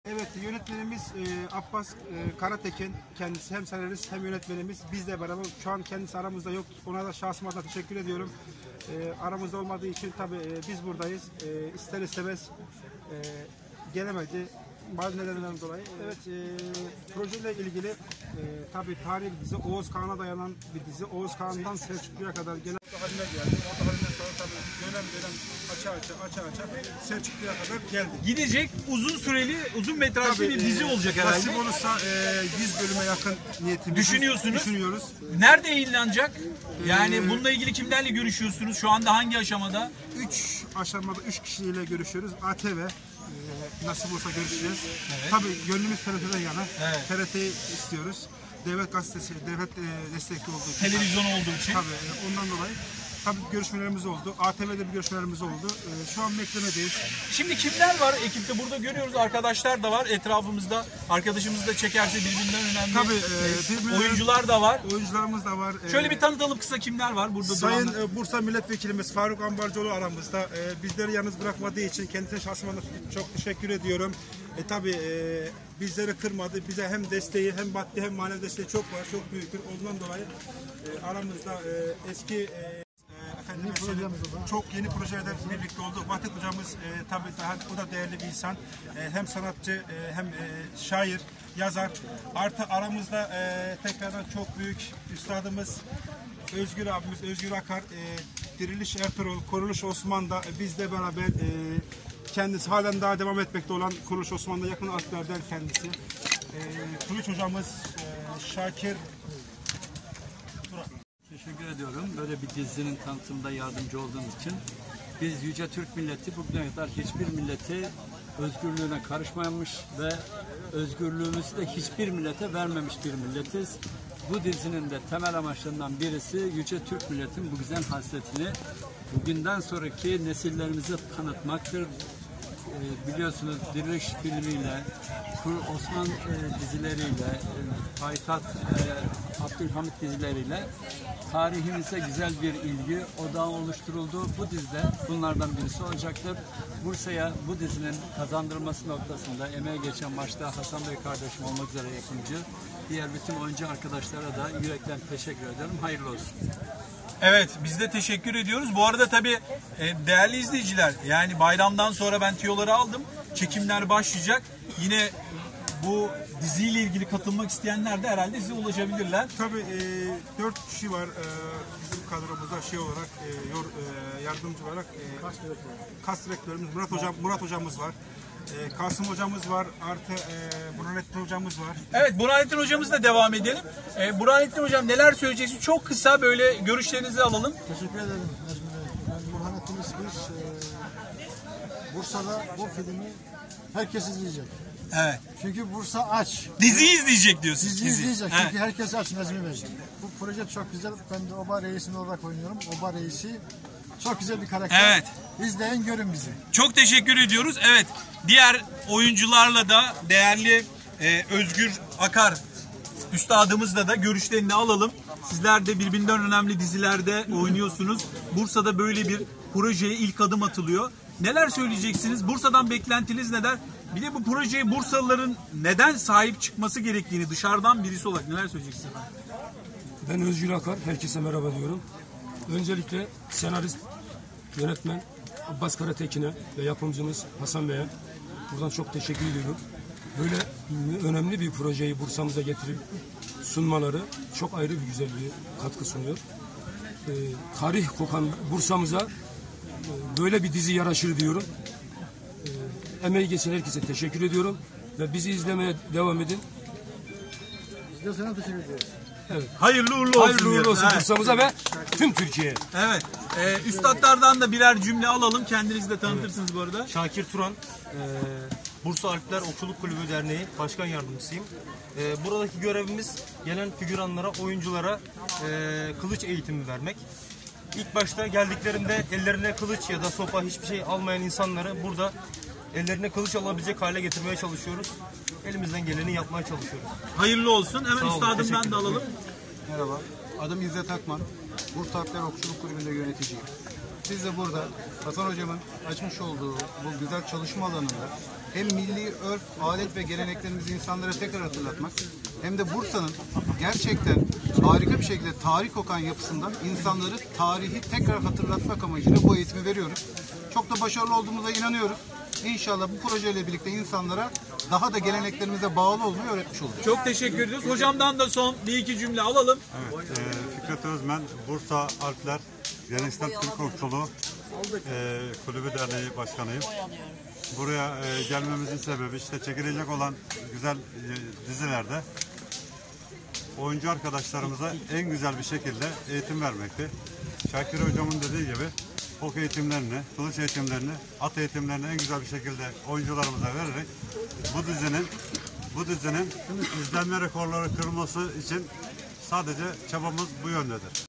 Evet, yönetmenimiz Abbas Karatekin, kendisi hem senarist hem yönetmenimiz, bizle beraber. Şu an kendisi aramızda yok, ona da şahsım adına teşekkür ediyorum. Aramızda olmadığı için tabii biz buradayız, ister istemez gelemedi bazı nedenlerden dolayı. Evet, projeyle ilgili tabii tarihi bir dizi, Oğuz Kağan'a dayanan bir dizi. Oğuz Kağan'dan Selçuklu'ya kadar gelen haline geldi. O halinden sonra tabii dönem aça Selçuklu'ya kadar geldi. Gidecek uzun süreli, uzun metrajlı bir dizi olacak herhalde. Nasip olursa 100 bölüme yakın niyetimiz. Düşünüyoruz. Nerede yayınlanacak? Yani bununla ilgili kimlerle görüşüyorsunuz? Şu anda hangi aşamada? 3 aşamada 3 kişiyle görüşüyoruz. ATV nasip olsa görüşeceğiz. Evet. Tabii gönlümüz TRT'den yana. Evet. TRT'yi istiyoruz. Devlet gazetesi, devlet destekli olduğu için. Televizyon olduğu için. Tabii ondan dolayı. Tabii görüşmelerimiz oldu. ATV'de bir görüşmelerimiz oldu. Şu an beklemedeyiz. Şimdi kimler var ekipte? Burada görüyoruz, arkadaşlar da var etrafımızda. Arkadaşımız da çekerse birbirinden önemli. Tabii oyuncular da var. Oyuncularımız da var. Şöyle bir tanıtalım kısa, kimler var burada? Sayın Bursa Milletvekilimiz Faruk Ambarcıoğlu aramızda. Bizleri yalnız bırakmadığı için kendisine şahsıma çok teşekkür ediyorum. Tabii bizleri kırmadı. Bize hem desteği hem maddi hem manevi desteği çok var. Çok büyüktür. Ondan dolayı aramızda eski çok yeni projeler birlikte oldu. Vahdet hocamız tabii daha o da değerli bir insan. Hem sanatçı hem şair, yazar. Artı aramızda tekrardan çok büyük üstadımız Özgür abimiz, Özgür Akar, Diriliş Ertuğrul, Kuruluş Osman'da bizle beraber kendisi halen daha devam etmekte olan Kuruluş Osman'da yakın askerler kendisi. Kılıç hocamız Şakir. Teşekkür ediyorum. Böyle bir dizinin tanıtımında yardımcı olduğunuz için. Biz Yüce Türk milleti bugüne kadar hiçbir milleti özgürlüğüne karışmamış ve özgürlüğümüzü de hiçbir millete vermemiş bir milletiz. Bu dizinin de temel amaçlarından birisi Yüce Türk milletin bu güzel hasretini bugünden sonraki nesillerimize tanıtmaktır. Biliyorsunuz Diriliş filmiyle, Osman dizileriyle, Payitaht, Abdülhamit dizileriyle tarihimize güzel bir ilgi odağı oluşturuldu. Bu dizide bunlardan birisi olacaktır. Bursa'ya bu dizinin kazandırılması noktasında emeği geçen başta Hasan Bey kardeşim olmak üzere yapımcı, diğer bütün oyuncu arkadaşlara da yürekten teşekkür ederim. Hayırlı olsun. Evet, biz de teşekkür ediyoruz. Bu arada tabii değerli izleyiciler, yani bayramdan sonra ben tüyoları aldım. Çekimler başlayacak. Yine bu diziyle ilgili katılmak isteyenler de herhalde size ulaşabilirler. Tabii 4 kişi var bizim kadromuzda şey olarak yardımcı olarak kas direktörümüz Murat hocamız var. Kasım hocamız var, artı Burhanettin hocamız var. Evet, Burhanettin hocamızla devam edelim. Burhanettin hocam, neler söyleyeceksiniz? Çok kısa böyle görüşlerinizi alalım. Teşekkür ederim Necmi Bey. Ben Burhanettin İskuş. Bursa'da bu filmi herkes izleyecek. Evet. Çünkü Bursa aç. Diziyi izleyecek diyorsunuz. Dizi izleyecek. Evet. Çünkü herkes aç Necmi Bey. Bu proje çok güzel. Ben de Oba Reis'ini olarak oynuyorum. Oba Reis'i çok güzel bir karakter. Evet. İzleyin, görün bizi. Çok teşekkür ediyoruz. Evet, diğer oyuncularla da değerli Özgür Akar üstadımızla da görüşlerini alalım. Sizler de birbirinden önemli dizilerde oynuyorsunuz. Bursa'da böyle bir projeye ilk adım atılıyor. Neler söyleyeceksiniz? Bursa'dan beklentiniz neler? Bir de bu projeye Bursalıların neden sahip çıkması gerektiğini dışarıdan birisi olarak neler söyleyeceksiniz? Ben Özgür Akar, herkese merhaba diyorum. Öncelikle senarist, yönetmen Abbas Karatekin'e ve yapımcımız Hasan Bey'e buradan çok teşekkür ediyorum. Böyle önemli bir projeyi Bursa'mıza getirip sunmaları çok ayrı bir güzel bir katkı sunuyor. Tarih kokan Bursa'mıza böyle bir dizi yaraşır diyorum. Emeği geçen herkese teşekkür ediyorum ve bizi izlemeye devam edin. Biz de sana teşekkür ediyoruz. Evet. Hayırlı uğurlu olsun. Hayırlı uğurlu olsun Evet. Bursa'mıza ve tüm Türkiye'ye. Evet. Üstadlardan da birer cümle alalım. Kendinizi de tanıtırsınız bu arada. Şakir Turan, Bursa Alpler Okçuluk Kulübü Derneği Başkan Yardımcısıyım. Buradaki görevimiz gelen figüranlara, oyunculara kılıç eğitimi vermek. İlk başta geldiklerinde ellerine kılıç ya da sopa hiçbir şey almayan insanları burada ellerine kılıç alabilecek hale getirmeye çalışıyoruz. Elimizden geleni yapmaya çalışıyoruz. Hayırlı olsun. Hemen Sağ olun, üstadımdan da alalım. Merhaba, adım İzzet Akman. Bursa Alpler Okçuluk Kulübü'nde yöneticiyim. Biz de burada Hasan Hocam'ın açmış olduğu bu güzel çalışma alanında hem milli örf, adet ve geleneklerimizi insanlara tekrar hatırlatmak hem de Bursa'nın gerçekten harika bir şekilde tarih kokan yapısından insanları tarihi tekrar hatırlatmak amacıyla bu eğitimi veriyoruz. Çok da başarılı olduğumuza inanıyoruz. İnşallah bu projeyle birlikte insanlara daha da geleneklerimize bağlı olmayı öğretmiş olacağız. Çok teşekkür ediyoruz. Hocamdan da son bir iki cümle alalım. Evet, Fikret Özmen, Bursa Alpler Geleneksel Türk Okçuluğu Kulübü Derneği Başkanıyım. Buraya gelmemizin sebebi işte çekilecek olan güzel dizilerde oyuncu arkadaşlarımıza en güzel bir şekilde eğitim vermekti. Şakir Hocam'ın dediği gibi ok eğitimlerini, kılıç eğitimlerini, at eğitimlerini en güzel bir şekilde oyuncularımıza vererek bu dizinin izlenme rekorları kırılması için sadece çabamız bu yöndedir.